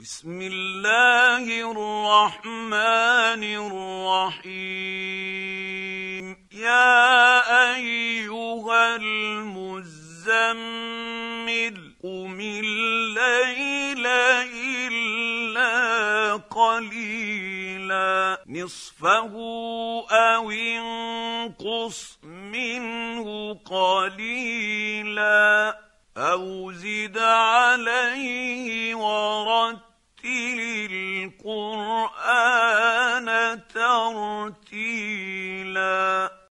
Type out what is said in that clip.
بسم الله الرحمن الرحيم يا أيها المزمل قم الليل إلا قليلا نصفه أو انقص منه قليلا أو زد عليه ورتل القرآن ترتيلا